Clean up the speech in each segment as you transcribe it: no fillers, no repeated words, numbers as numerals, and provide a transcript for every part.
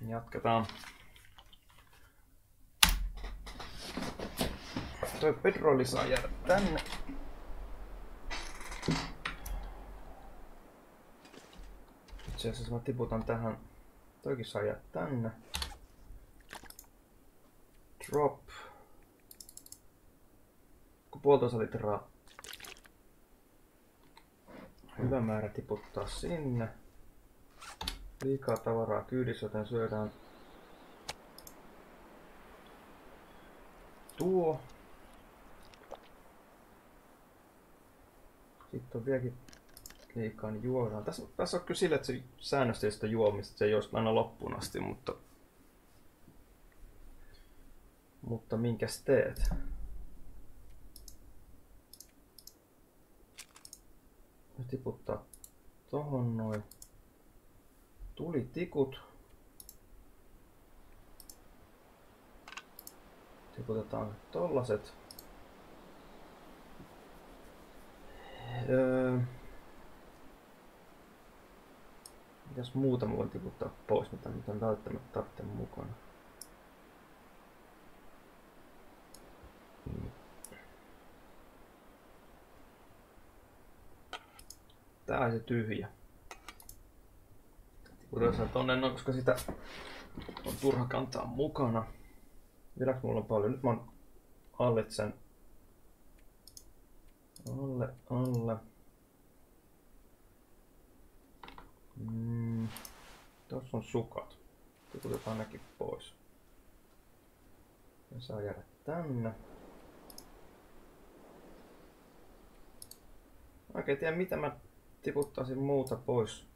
Jatketaan. Toi petroli saa jäädä tänne. Itse asiassa mä tiputan tähän. Toikin saa jäädä tänne. Drop. 1,5 litraa. Hyvä määrä tiputtaa sinne. Liikaa tavaraa kyydissä, joten syödään tuo. Sitten on vieläkin liikaa, niin juodaan. Tässä on kyllä sille, että se säännösteli sitä juomista, se ei olisi aina loppuun asti, mutta minkäs teet? Nyt tiputtaa tohon noin tulitikut. Tiputetaan tollaset. Mitäs muuta mä voin tiputtaa pois, mitä en välttämättä tarvitse mukana? Tää on se tyhjä. Tiputetaan tonne noin, koska sitä on turha kantaa mukana. Vieläks mulla on paljon? Nyt mä oon alle sen. Alle. Tuossa on sukat. Tiputetaan nekin pois. Ja saa jäädä tänne. Oikein tiedä mitä mä tiputtaisin muuta pois.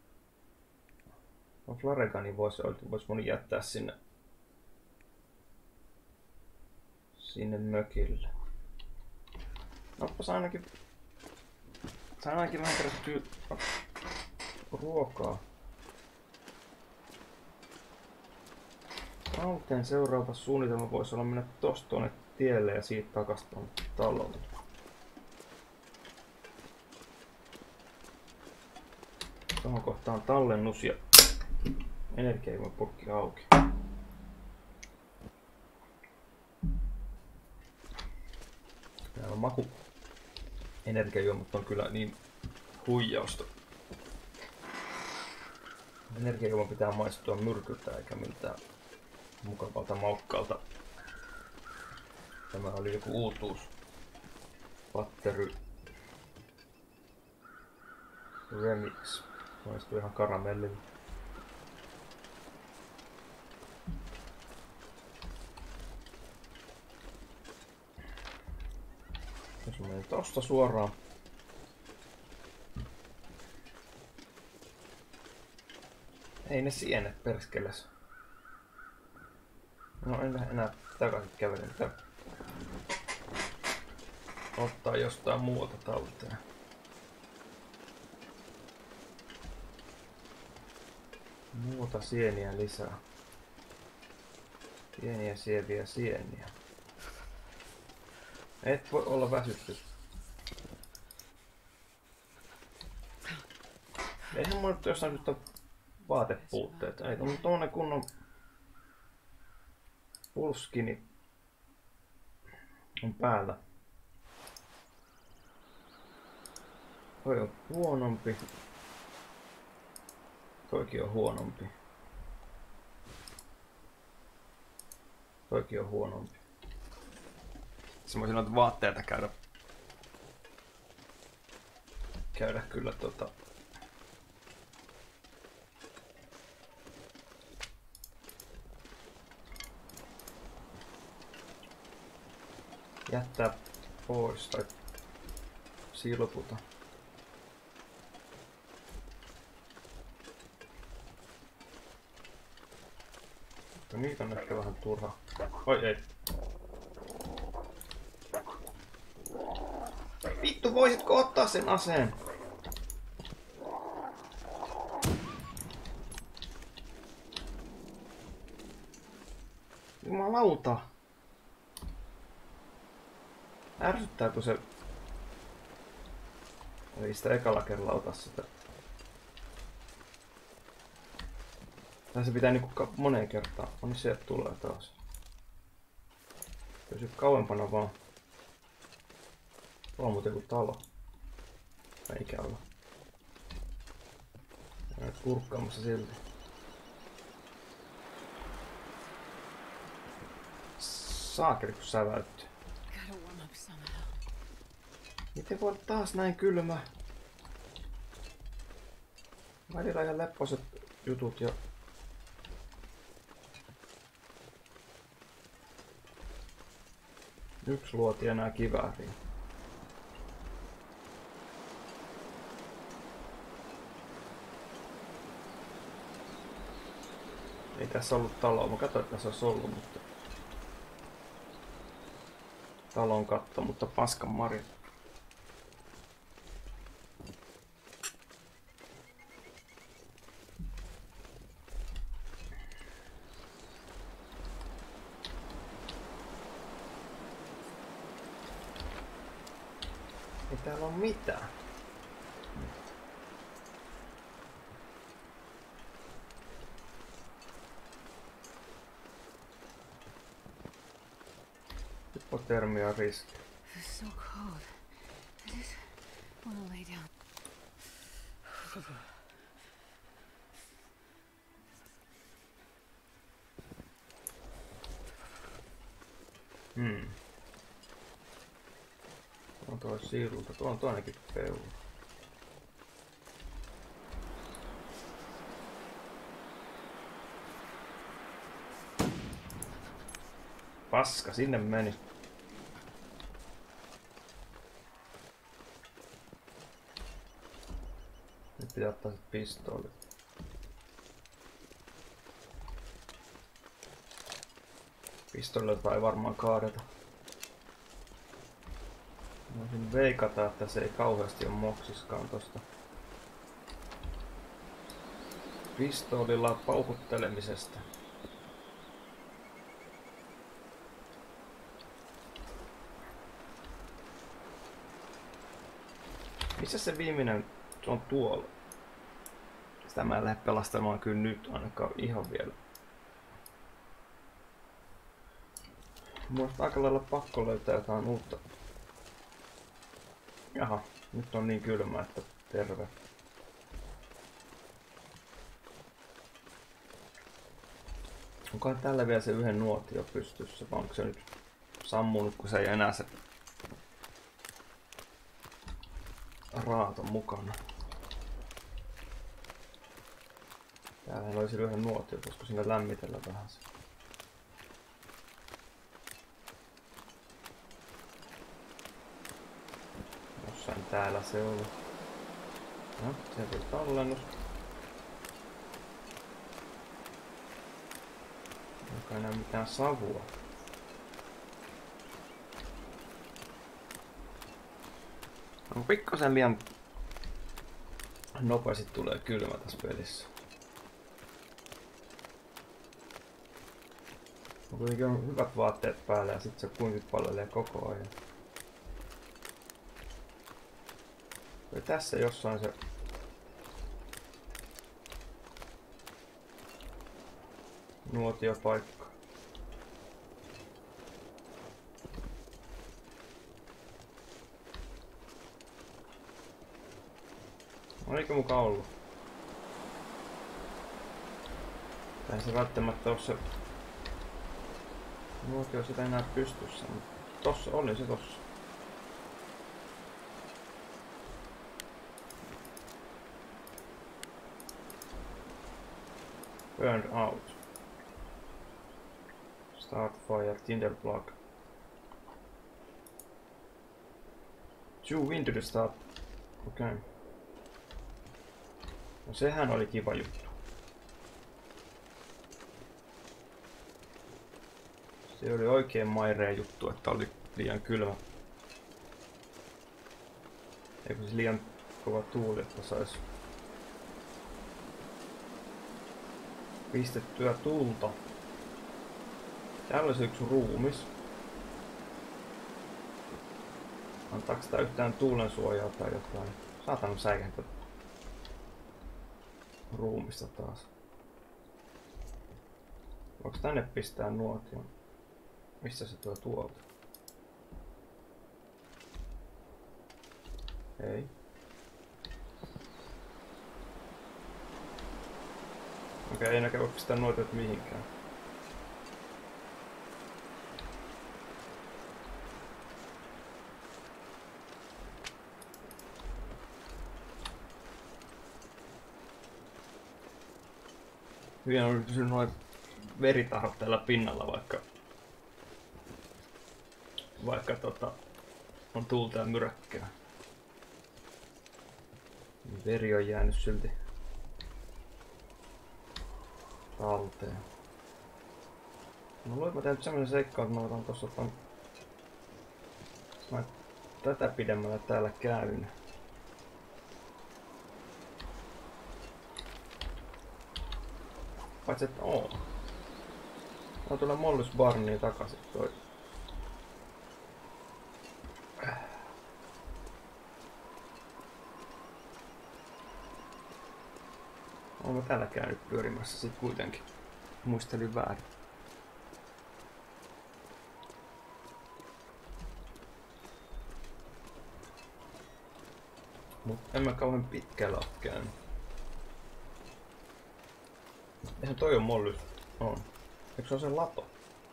No Flaregani vois mun jättää sinne mökille. Noppas ainakin vähän kerättyä ruokaa. Talteen seuraava suunnitelma voisi olla mennä tosta tuonne tielle ja siitä takas tuonne talolle. Tuohon kohtaan tallennus ja energiajuomapurkki auki. Täällä maku energiajuomat on kyllä niin huijausta. Energiajuoma pitää maistua myrkyltä eikä miltään mukavalta maukkaalta. Tämä oli joku uutuus. Pattery Remix. Maistuu ihan karamellille. Jos mä menen tosta suoraan. Ei ne sienet perskeles. No en lähde enää takaisin kävelen. Ottaa jostain muualta talteen. Muuta sieniä lisää. Sieniä. Et voi olla väsytty. Eihän mulla nyt jossain nyt vaatepuutteet. Ei tommonen kunnon pulskini on päällä. Toi on huonompi. Toikin on huonompi. Toikin on huonompi. Mä voisin noita vaatteita käydä kyllä jättää pois tai silputa. No niitä on ehkä vähän turha. Oi ei. Vittu, voisitko ottaa sen aseen? Jumalauta. Ärsyttääkö se? Ei sitä ekalla kerralla ota sitä. Tai se pitää niinku moneen kertaan. On sieltä tulee taas. Pysy kauempana vaan. Tuolla on muuten joku talo. Eikä olla. Olet kurkkaamassa silti. Saakeli kun säväytty. Miten voi olla taas näin kylmä? Välillä ihan leppoiset jutut jo. Yksi luoti enää kivääriin. Ei tässä ollut taloa. Mä katsoin, että tässä olisi ollut, mutta... Talon katto, mutta paskan marja. Ei täällä ole mitään. Hypotermia riski. So cold. I just want to lay down. On tuo siirulta. Tuo on toinenkin peura. Paska, sinne meni. Nyt pitää ottaa sit pistooli. Pistoolilla ei varmaan kaadeta. Voisin veikata, että se ei kauheasti ole moksiskaan tosta pistoolilla paukuttelemisesta. Missä se viimeinen? Se on tuolla. Sitä mä en lähde pelastamaan kyllä nyt ainakaan ihan vielä. Mulla on aika lailla pakko löytää jotain uutta. Jaha, nyt on niin kylmä, että terve. Onkohan tällä vielä se yhden nuotio pystyssä, vai onko se nyt sammunut, kun se ei enää se raato mukana? Täällähän olisi yhden nuotio, koska sinne lämmitellä vähän se. Jossain täällä se oli. No, se tuli tallennus. Eikä enää mitään savua. No, pikkasen liian nopeasti tulee kylmä tässä pelissä. Kuitenkin on hyvät vaatteet päällä ja sit se kuinka palvelee koko ajan. Ja tässä jossain se nuotiopaikka. Oliko muka ollut? Tai se välttämättä ole se nuotio sitä enää pystyssä, mutta tossa oli se tossa. Burned out. Start fire, tinder plug. Two window to start. Okei. Okay. No sehän oli kiva juttu. Se oli oikein maireen juttu, että oli liian kylmä. Eikö se liian kova tuuli, että sais pistettyä tulta. Täällä olisi yksi ruumis. Antaako sitä yhtään tuulen suojaa tai jotain? Saatan säikähtää ruumista taas. Voiko tänne pistää nuotion? Mistä se tuo tuolta? Ei. Okei, ei näkö voi pistää nuotiot mihinkään. Hyvin on pysynyt noin veritahot täällä pinnalla, vaikka on tuulta ja myräkkää. Veri on jäänyt silti talteen. No luulen, mä teen nyt semmonen seikka, että mä otan tossa mä tätä pidemmällä täällä käyn. Paitsi että mä tulen Mollys Barniin takaisin toi. Oon mä täällä käynyt pyörimässä sit kuitenkin. Muistelin väärin. Mut en mä kauhean pitkällä oo käynyt. Eihän toi on Mollys. On. Eikö se on se lato?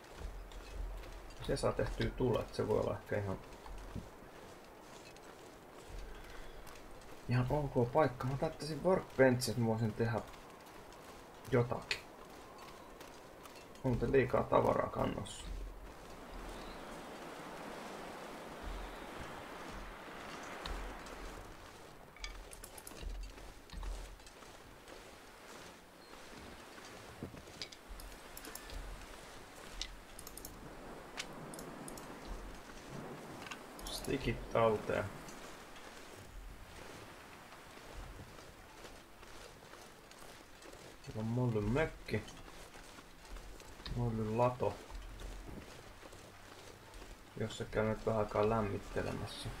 Se saa tehtyä tulet, se voi olla ehkä ihan ok paikka. Mä taittisin workbench, että mä voisin tehdä jotakin. On muuten liikaa tavaraa kannossa. Stikit talteen. Täällä on Mollyn mökki. Mollyn lato. Jossa käyn nyt vähän aikaa lämmittelemässä.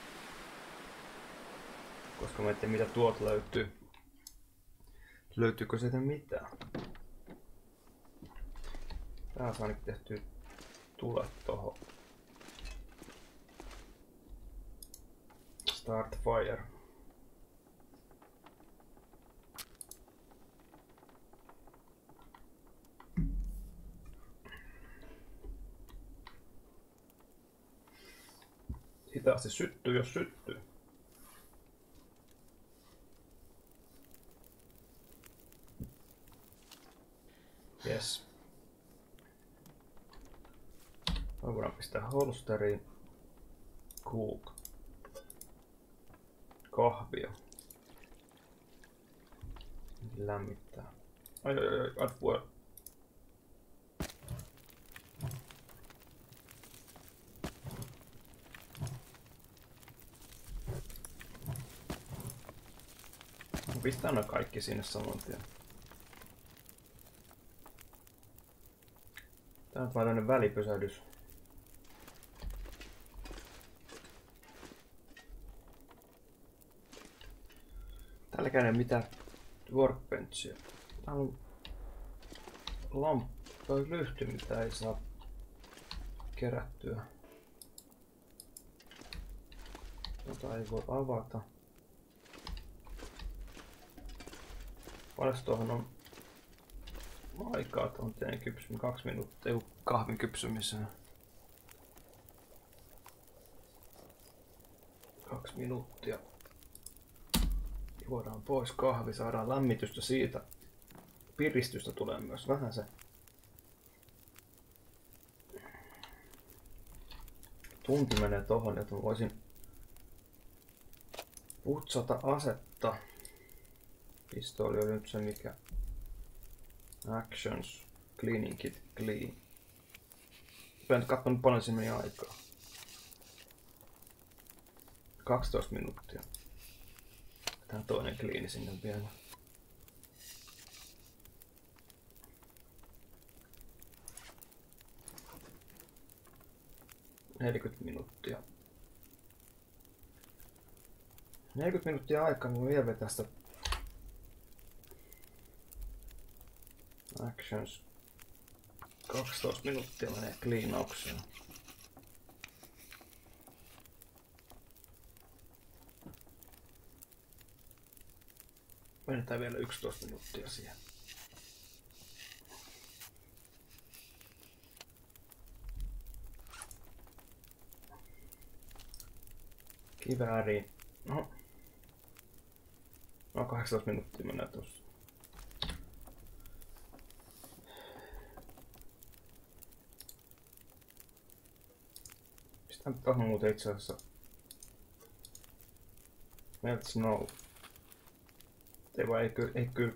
Koska mä en tiedä mitä tuolta löytyy. Löytyykö sieltä mitään? Tää saa nyt tehtyä tulet tohon. Start fire. Hitaasti syttyy, jos syttyy. Yes. Mä voidaan pistää holsteriin. Cook. Kahvia. Lämmittää. Ai, add fuel. Pistää aina kaikki sinne saman tien. Tää on vaan välipysähdys. Täälläkään ei mitään workbenchia. Tää on toi lyhty, mitä ei saa kerättyä. Jota ei voi avata. Paljonko tuohon on aikaa tuon teen kypsymään 2 minuuttia kahvin kypsymiseen? 2 minuuttia. Juodaan pois kahvi, saadaan lämmitystä siitä. Piristystä tulee myös vähän se. Tunti menee tohon, että mä voisin putsata asetta. Pistooli oli nyt se mikä. Actions, cleaning kit, clean. Mä en katsonut paljon siinä meni aikaa. 12 minuuttia. Tää toinen cleani sinne vielä. minuuttia. 40 minuuttia aikaa, niin vielä vetää sitä Actions, 12 minuuttia menee kliinaukseen. Menetään vielä 11 minuuttia siihen. Kivääri. No 18 minuuttia menee tossa. Pistän tohon muuten itse asiassa Melt Snow. Ei kyllä.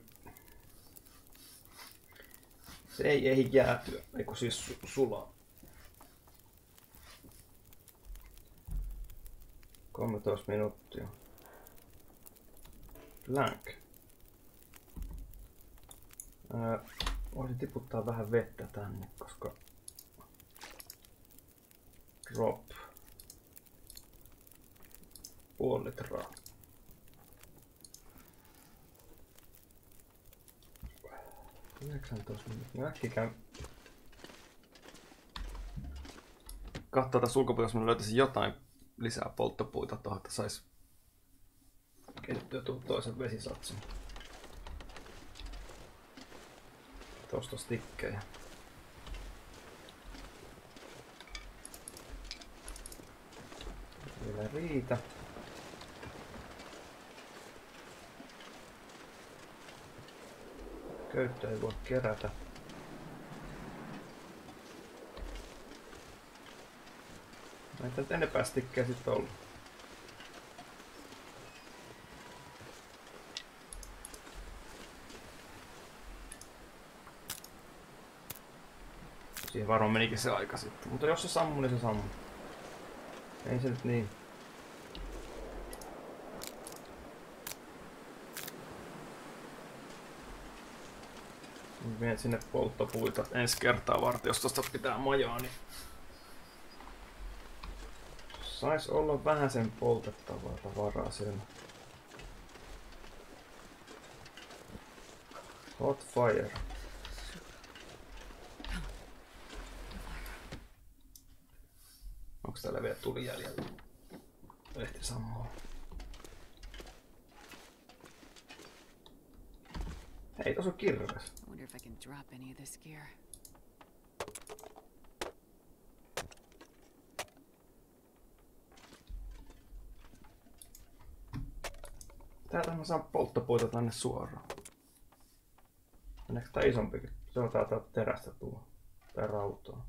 Se ei ehdi jäätyä, eikö siis sulaa. 13 minuuttia. Blank. Voisin tiputtaa vähän vettä tänne, koska drop. Puoli litraa. Äkkiä katsoa tässä ulkopuolella, jos mä löytäisin jotain lisää polttopuita tuohon, että sais keitettyä toisen vesisatsin. Tosta stikkejä. Vielä riitä. Köyttä ei voi kerätä. Näitä nyt enempää stikkejä sit ollut. Siihen varmaan menikin se aika sitten. Mutta jos se sammuu, niin se sammuu. Ei se nyt niin. Vien sinne polttopuita ensi kertaa varten, jos tosta pitää majaa, niin sais olla vähän sen poltettavaa tavaraa siellä. Hot fire. Onks täällä vielä tuli jäljellä? Ehti sammua. Hei, tossa on kirves. Täältä mä saan polttopuita tänne suoraan. Meneekö tää isompikin? Se on täältä terästä tuo. Tai rautaa.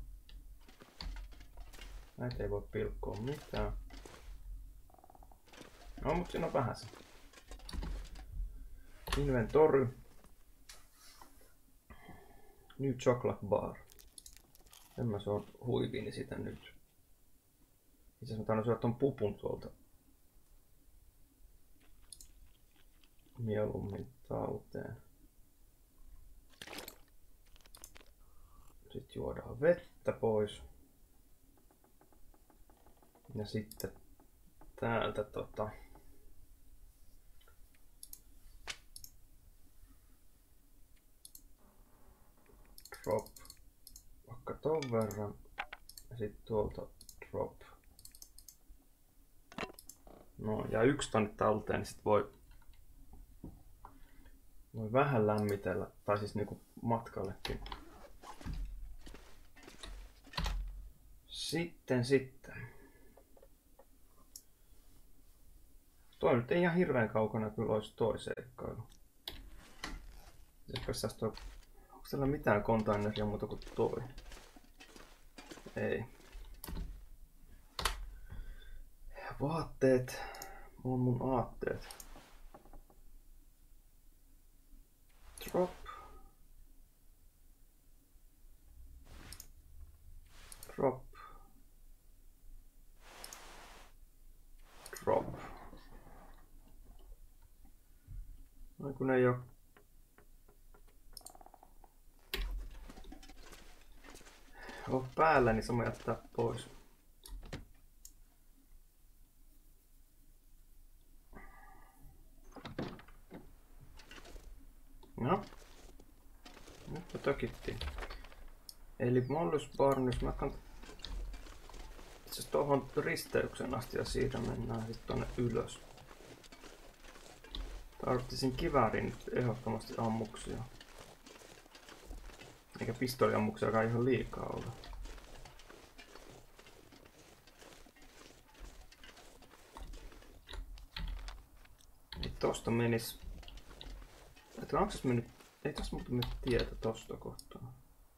Näitä ei voi pilkkoa mitään. No, mut siinä on vähän se. Inventory. New chocolate bar. Se on huiviini sitä nyt. Itse asiassa mä taidan syödä ton pupun tuolta. Mieluummin talteen. Sitten juodaan vettä pois. Ja sitten täältä drop vaikka ton verran ja sitten tuolta drop. No ja yksi tonne talteen, niin sit voi vähän lämmitellä, tai siis niinku matkallekin. Sitten. Toi nyt ei ihan hirveän kaukana kyllä olisi toi seikkailu. Onko siellä mitään containeria muuta kuin toi? Ei. Vaatteet. Mulla on mun aatteet. Drop. Drop. Drop. No kun ei oo päällä, niin se voi jättää pois. No. Nyt me tökittiin. Eli Mollus Barnys, mä kannatan itse tuohon risteykseen asti ja siitä mennään sitten tonne ylös. Tarvitsisin kiväärin nyt ehdottomasti ammuksia. Eikä pistooliammuksia kai ihan liikaa ole. Niin tosta menis... Että onko tässä mennyt... Ei tässä muuta mennyt tietä tosta kohtaa.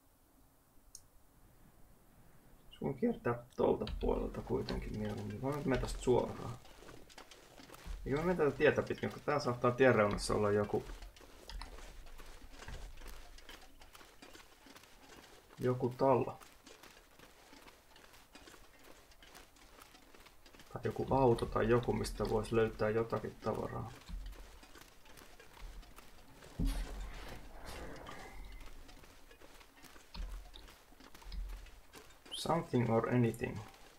Se voi kiertää tolta puolelta kuitenkin mieluummin. Vaan mennä tästä suoraan. Eikä mä menen tätä tietä pitkin, kun tää saattaa tien reunassa olla joku talo. Tai joku auto tai joku, mistä voisi löytää jotakin tavaraa. Something or anything.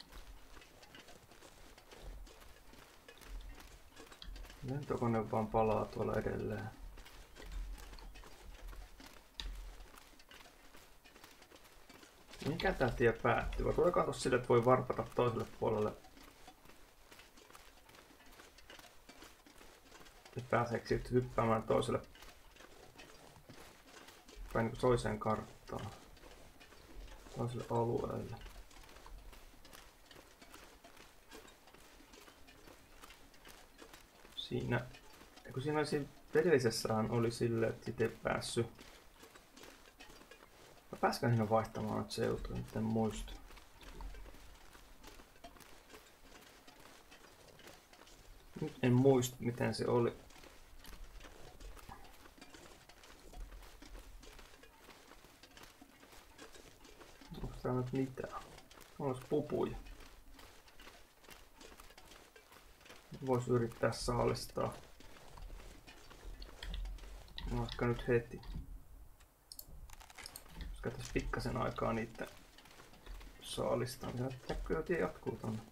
Lentokone vaan palaa tuolla edelleen. Mikä tää tie päättyy? Vai tuleekaan tossa sille, että voi varpata toiselle puolelle? Ja pääseekö siitä hyppäämään toiselle päin niin toiseen karttaan? Toiselle alueelle. Siinä, kun siinä edellisessähän oli silleen, että siitä ei päässyt. Mä pääskän siinä vaihtamaan nyt seutuja, nyt en muista. Nyt en muista, miten se oli. Onko täällä nyt mitään? Olisi pupuja. Vois yrittää saalistaa. Vaikka nyt heti. Jos käytäis pikkasen aikaa niitä saalistaa. Kyllä tie jatkuu tonne.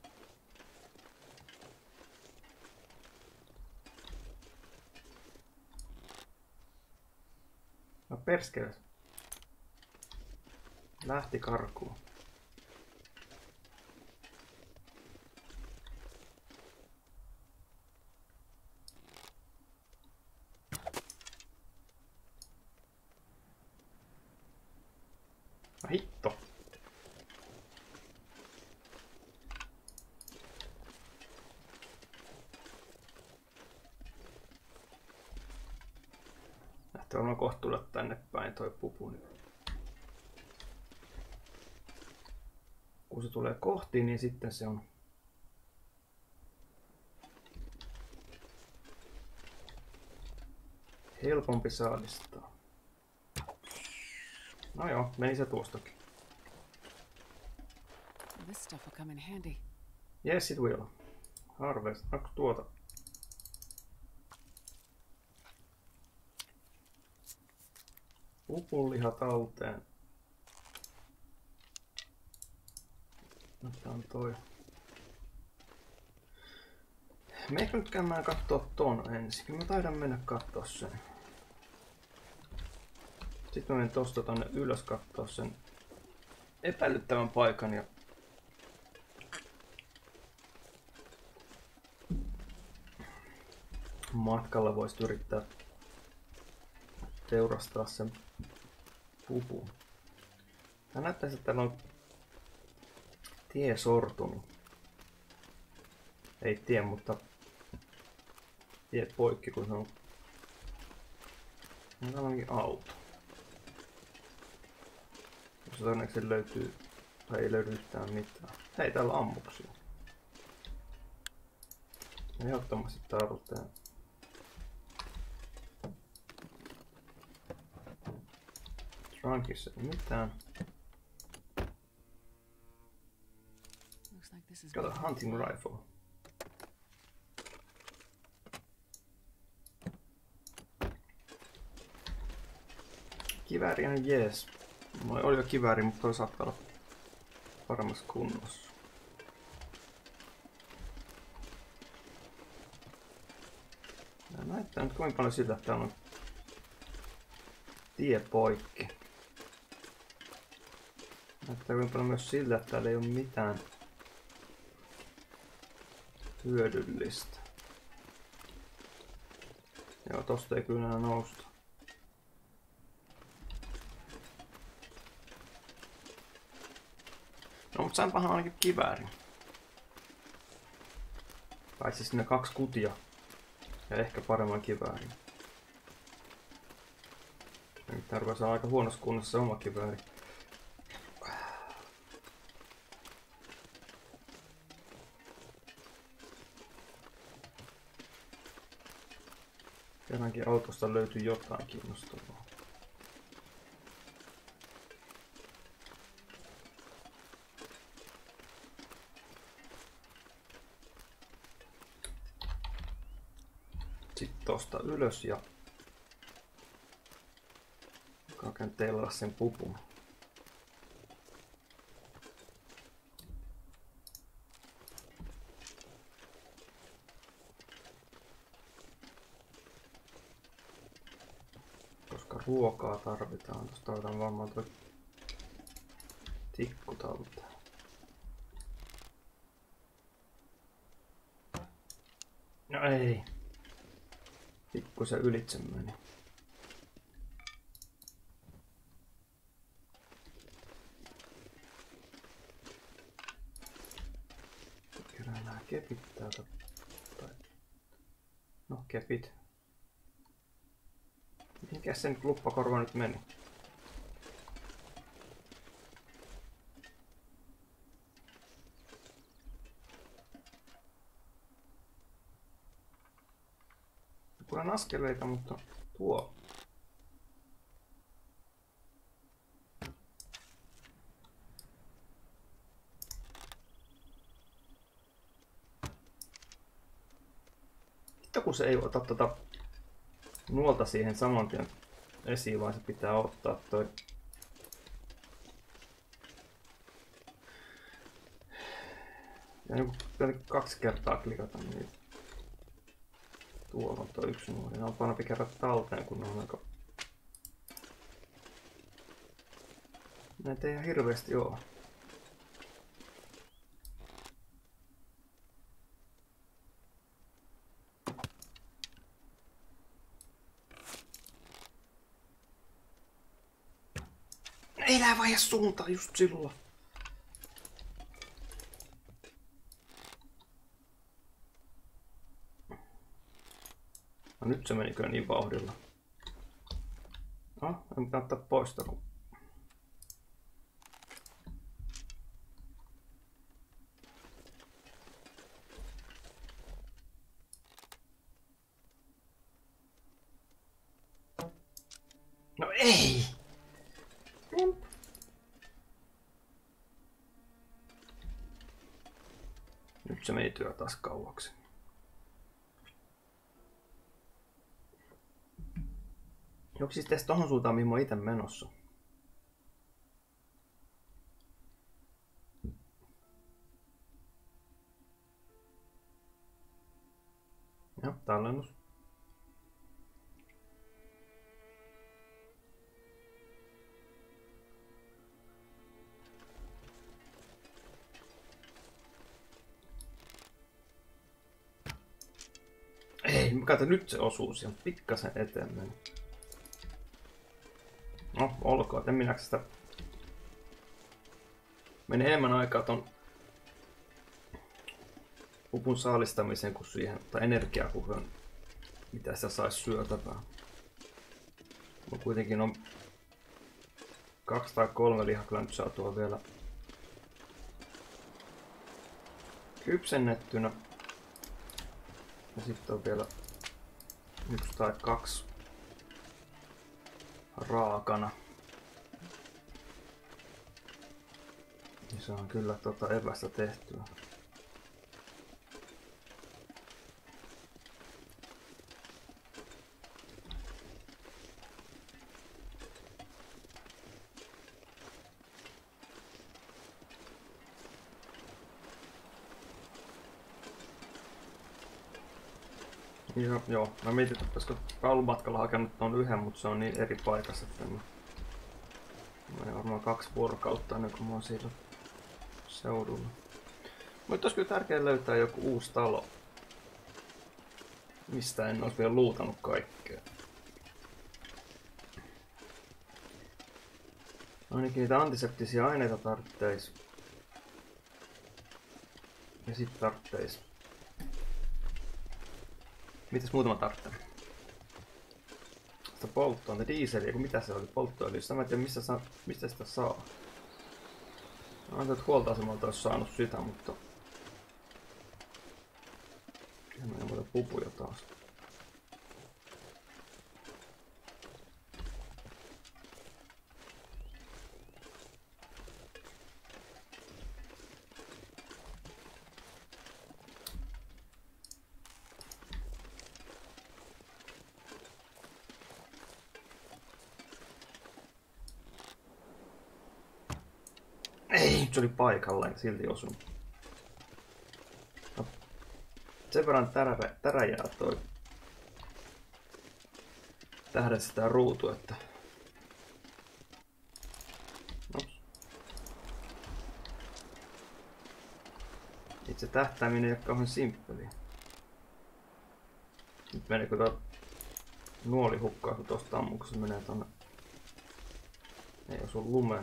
No perskele. Lähti karkuun. Hitto. Lähtee varmaan kohta tulla tänne päin toi pupu. Kun se tulee kohti, niin sitten se on helpompi saalistaa. No joo, meni se tuostakin. This stuff will come in handy. Yes, it will. Harvest. Onko tuota? Pupunliha talteen. Otetaan toi. Meikö nyt käymään kattoo ton ensin? Kyllä mä taidan mennä kattoo sen. Sitten mä menen tosta tonne ylös kattoo sen epäilyttävän paikan ja matkalla voisi yrittää teurastaa sen pupun. Tää näyttäisi, että täällä on tie sortunut. Ei tie, mutta tie poikki, kun se on. Täällä onkin auto. Jos todennäköisesti löytyy, tai ei löydy yhtään mitään. Hei, täällä on ammuksia. Ehdottomasti tarvitaan. Trunkissa ei mitään. Got a hunting rifle. Kivääri on jees. Mulla oli jo kivääri, mutta toi saattaa olla paremmassa kunnossa. Ja näyttää nyt kuinka paljon siltä, että täällä on tie poikki. Näyttää hyvin paljon myös siltä, että täällä ei ole mitään hyödyllistä. Joo, tosta ei kyllä enää nousta. No, mutta sainpahan ainakin kiväärin. Paitsi sinne 2 kutia. Ja ehkä paremman kiväärin. Nyt tarvitsee aika huonossa kunnossa se oma kivääri. Kerrankin autosta löytyy jotain kiinnostavaa. Sitten tosta ylös ja kakenteella sen pupun. Koska ruokaa tarvitaan, tuosta otan varmaan toi tikku talteen. No ei. Pikkusen ylitse meni. Kerään nää kepit täältä. No kepit. Mihinkäs sen luppakorva nyt meni? Kuulen askeleita, mutta tuo. Sitten kun se ei ota nuolta siihen saman tien esiin, vaan se pitää ottaa toi ja niin 2 kertaa klikata niin tuolla on toi 1 nuoli. Ne on parempi kerrata talteen, kun ne on aika... Näitä ei ihan hirveesti oo. Ei nää vaihda suuntaan just silloin. No nyt se meni kyllä niin vauhdilla. No, en pitää ottaa pois kun... No ei! Nyt se meni työ taas kauaksi. Onko siis tässä tohon suuntaan, mihin mä oon ite menossa? Joo, tallennus. Ei, kato nyt se osuu siihen pikkasen eteen meni. No, olkoon, en minä sitä... Meni enemmän aikaa ton pupun saalistamiseen kuin siihen, tai energiapuhun, mitä sitä sais syötävää. Mulla kuitenkin on 2 tai 3 lihaklöntsää tuo vielä kypsennettynä. Ja sitten on vielä 1 tai 2 raakana. Niin se on kyllä evästä tehtyä. Joo, mä mietin, että olisiko palumatkalla hakenut tuon yhden, mutta se on niin eri paikassa, että mä en varmaan 2 vuorokautta ennen kuin mä oon siitä seudulla. Mutta olisi kyllä tärkeää löytää joku uusi talo, mistä en olisi vielä luutannut kaikkea. Ainakin niitä antiseptisiä aineita tarvitteis. Ja sit tarvitteis. Mitäs muutama tarvitsee? Sitä polttoa, dieseliä, kun mitä se oli polttoöljyssä. Mä en tiedä mistä sitä saa. Mä ajattelin, että huoltoasemalta olisi saanut sitä, mutta... Siihen menee muuten pupuja taas. Ei, se oli paikallaan, silti osunut. No, sen verran täräjää toi tähdessä tää ruutu, että... Ops. Itse tähtääminen ei ole kauhean simppeliä. Nyt meneekö tuo nuoli hukkaa, kun tosta ammuksessa menee tonne... Ei osu lumea.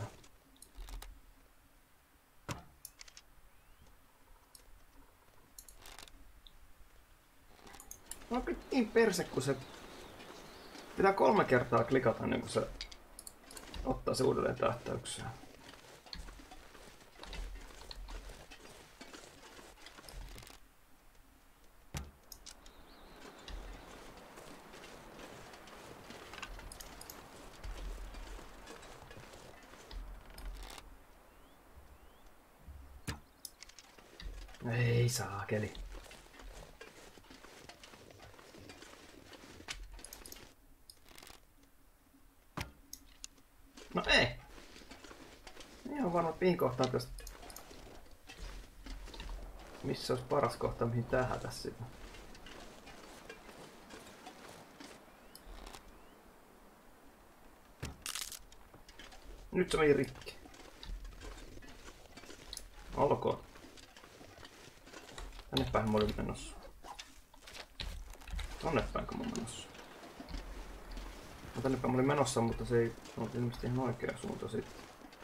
No niin perse, kun se pitää 3 kertaa klikata ennen kuin se ottaa se uudelleen tähtäykseen. Ei saakeli. No ei. Ihan varmaan mihin kohtaan tästä... Missä olisi paras kohta mihin tähätä sitä. Nyt se meni rikki. Olkoon. Tänne päin mä olin menossa. Tonne päin kun mä menossa. No tänne päin mä olin menossa, mutta se ei ollut ilmeisesti ihan oikea suunta sitten.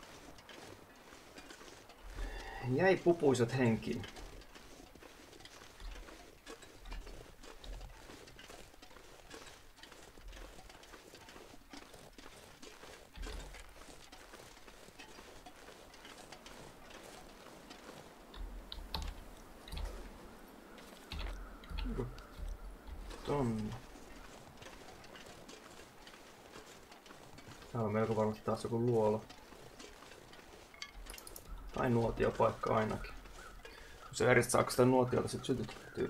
Jäi pupuiset henkiin. Tonne. Täällä on melko varmasti taas joku luola. Tai nuotiopaikka ainakin. Se eristä saako sitä nuotiota sit sytytettyä.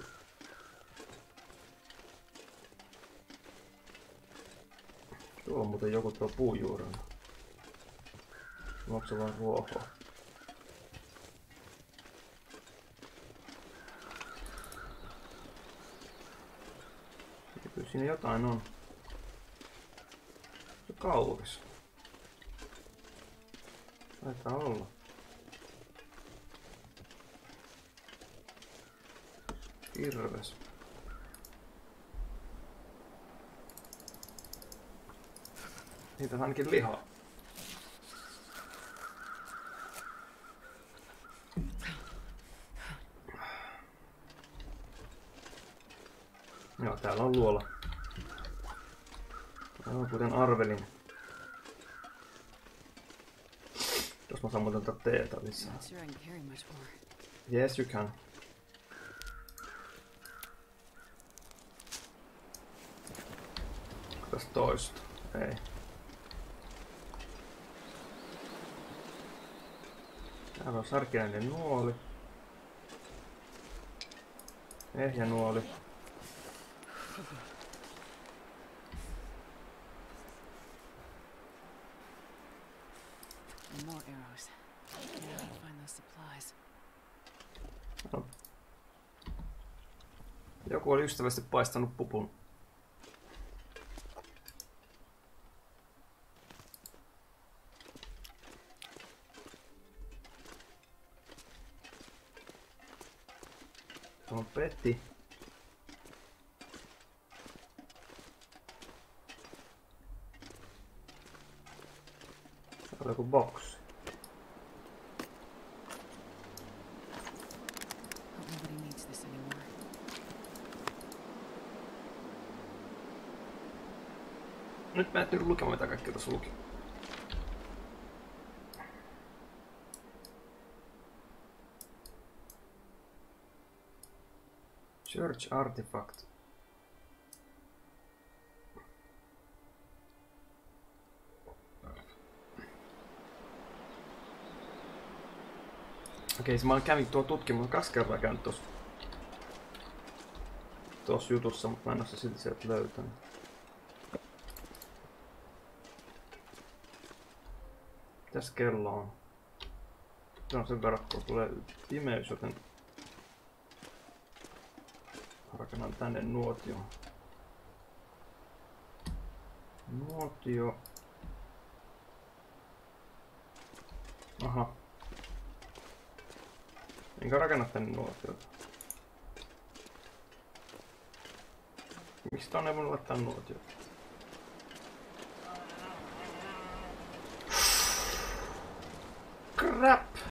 Tuolla on muuten joku tuo puujuurena. Onko se vaan ruohoa? Kyllä siinä jotain on. Se kauris. Taitaa olla. Kirves. Niitä on ainakin lihaa. Joo, täällä on luola. Aivan kuten arvelin. Jos mä saan muuten ottaa teetä lisää. Yes, you can. Tästä toista. Ei. Täällä on sarkiainen nuoli. Ehjä nuoli. More arrows. Can't find those supplies. No. Joku oli ystävästi paistanut pupun. tuohon peti. Täällä on joku boksi. Nobody needs this anymore. Nyt mä en ehtinyt lukemaan mitä kaikkea tässä luki. Search artifact. Okei, mä kävin tuo tutkimus 2 kertaa käynyt tuossa jutussa, mutta mä en oo se silti sieltä löytänyt. Mitäs kello on? Se on sen verran, kun tulee pimeys, joten rakennan tänne nuotio. Nuotio. Aha. Enkä rakenna tänne nuotiota. Miksi tonne ei voinut laittaa nuotiota? Crap!